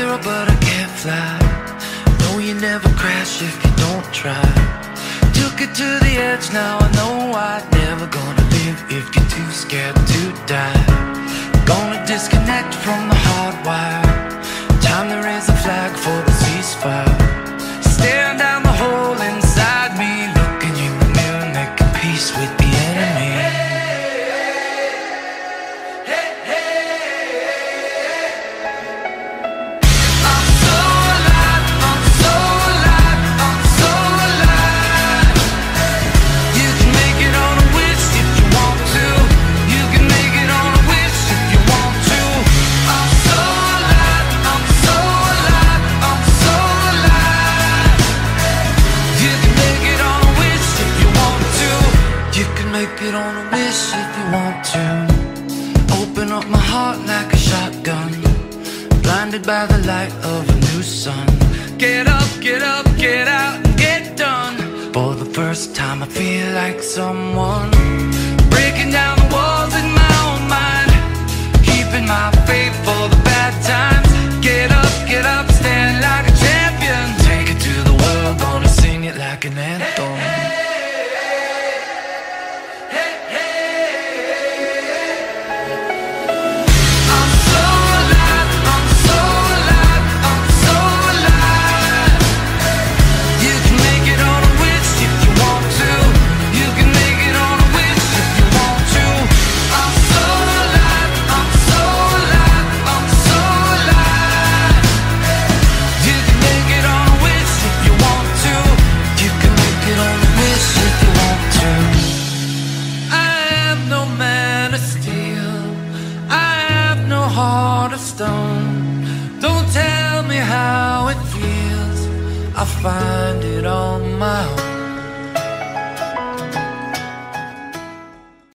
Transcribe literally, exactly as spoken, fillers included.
girl, but I can't fly. No, you never crash if you don't try. Took it to the edge, now I know I'm never gonna live if you're too scared to die. Gonna disconnect from the hard wire. Time to raise a flag for the ceasefire. Staring down the hole inside me, looking in the mirror, making peace with the enemy. Make it on a wish if you want to. Open up my heart like a shotgun, blinded by the light of a new sun. Get up, get up, get out and get done. For the first time I feel like someone, breaking down the walls in my own mind, keeping my faith for the bad times. Get up, get up, stand like a champion. Take it to the world, gonna sing it like an anthem. Heart of stone, don't tell me how it feels, I'll find it on my own.